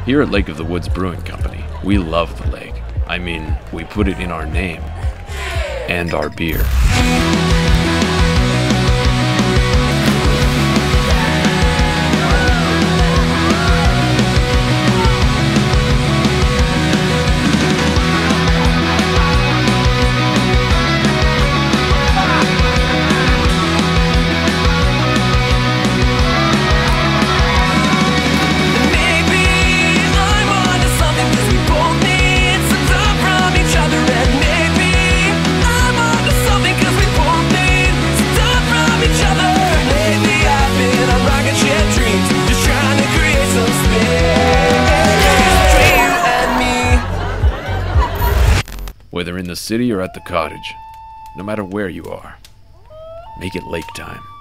Here at Lake of the Woods Brewing Company, we love the lake. I mean, we put it in our name and our beer. Whether in the city or at the cottage, no matter where you are, make it lake time.